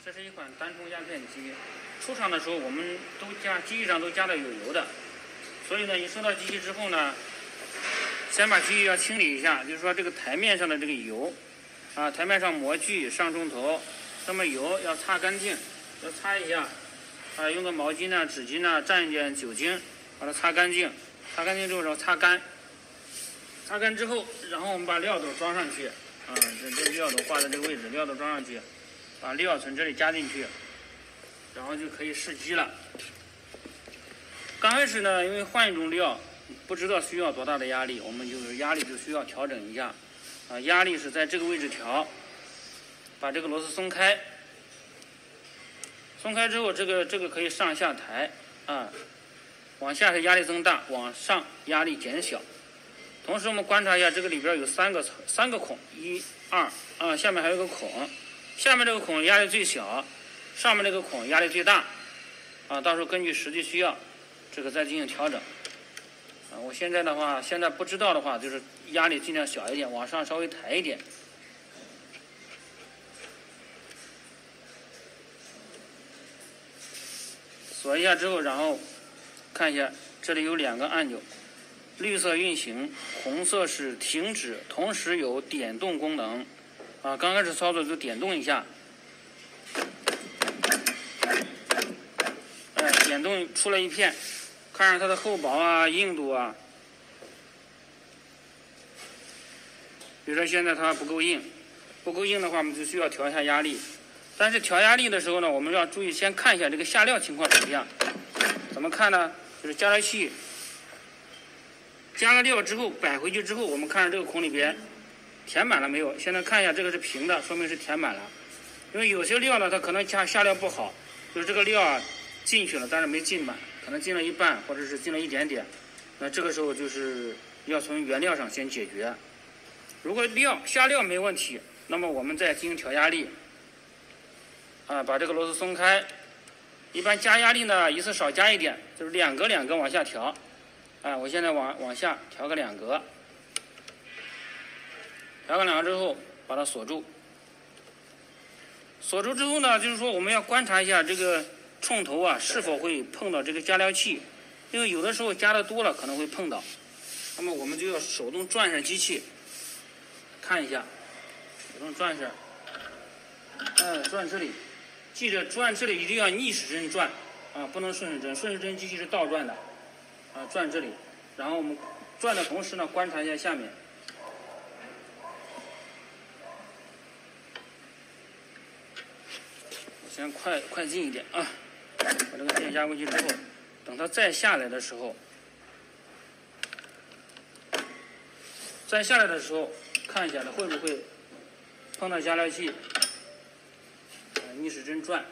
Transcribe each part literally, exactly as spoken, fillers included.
这是一款单冲压片机，出厂的时候我们都加机器上都加的有油的，所以呢，你收到机器之后呢，先把机器要清理一下，就是说这个台面上的这个油，啊，台面上模具、上中头，那么油要擦干净，要擦一下，啊，用个毛巾呢、纸巾呢，蘸一点酒精，把它擦干净，擦干净之后然后擦干，擦干之后，然后我们把料斗装上去，啊，这这料斗挂在这个位置，料斗装上去。把料从这里加进去，然后就可以试机了。刚开始呢，因为换一种料，不知道需要多大的压力，我们就是压力就需要调整一下。啊，压力是在这个位置调，把这个螺丝松开，松开之后，这个这个可以上下抬，啊，往下是压力增大，往上压力减小。同时我们观察一下，这个里边有三个三个孔，一、二，啊，下面还有个孔。下面这个孔压力最小，上面这个孔压力最大，啊，到时候根据实际需要，这个再进行调整。啊，我现在的话，现在不知道的话，就是压力尽量小一点，往上稍微抬一点。锁一下之后，然后看一下，这里有两个按钮，绿色运行，红色是停止，同时有点动功能。啊，刚开始操作就点动一下，哎，点动出来一片，看看它的厚薄啊、硬度啊。比如说现在它不够硬，不够硬的话，我们就需要调一下压力。但是调压力的时候呢，我们要注意先看一下这个下料情况怎么样。怎么看呢？就是加热器加了料之后摆回去之后，我们看看这个孔里边填满了没有？现在看一下，这个是平的，说明是填满了。因为有些料呢，它可能下下料不好，就是这个料啊进去了，但是没进满，可能进了一半，或者是进了一点点。那这个时候就是要从原料上先解决。如果料下料没问题，那么我们再进行调压力。啊，把这个螺丝松开。一般加压力呢，一次少加一点，就是两格两格往下调。啊，我现在往往下调个两格。调个两个之后，把它锁住。锁住之后呢，就是说我们要观察一下这个冲头啊是否会碰到这个加料器，因为有的时候加的多了可能会碰到。那么我们就要手动转下机器，看一下，手动转下，哎，转这里，记着转这里一定要逆时针转，啊，不能顺时针，顺时针机器是倒转的，啊，转这里，然后我们转的同时呢，观察一下下面。先快快进一点啊！把这个电压过去之后，等它再下来的时候，再下来的时候，看一下它会不会碰到加料器，啊，逆时针转。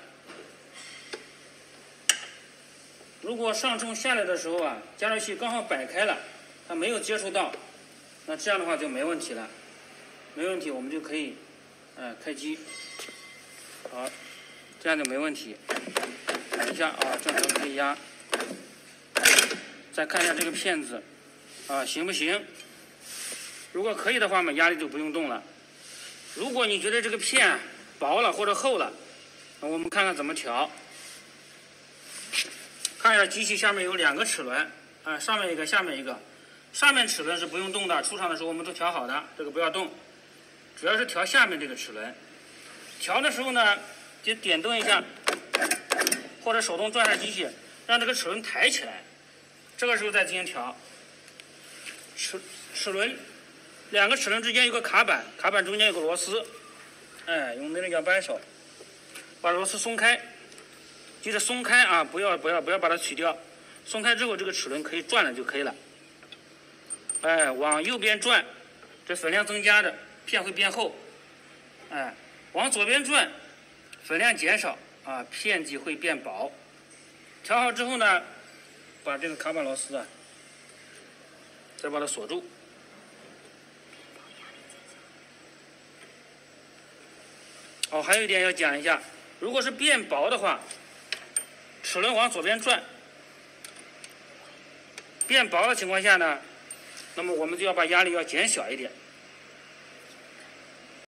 如果上冲下来的时候啊，加料器刚好摆开了，它没有接触到，那这样的话就没问题了。没问题，我们就可以，呃，开机。好。这样就没问题。等一下啊，正常可以压。再看一下这个片子，啊，行不行？如果可以的话嘛，压力就不用动了。如果你觉得这个片薄了或者厚了，那我们看看怎么调。看一下机器下面有两个齿轮，啊，上面一个，下面一个。上面齿轮是不用动的，出厂的时候我们都调好的，这个不要动。主要是调下面这个齿轮。调的时候呢，就点动一下，或者手动转下机器，让这个齿轮抬起来。这个时候再进行调。齿齿轮，两个齿轮之间有个卡板，卡板中间有个螺丝，哎，用那个摇扳手把螺丝松开，记得松开啊，不要不要不要把它取掉。松开之后，这个齿轮可以转了就可以了。哎，往右边转，这粉量增加的，片会变厚。哎，往左边转。粉量减少啊，片体会变薄。调好之后呢，把这个卡板螺丝啊，再把它锁住。哦，还有一点要讲一下，如果是变薄的话，齿轮往左边转，变薄的情况下呢，那么我们就要把压力要减小一点。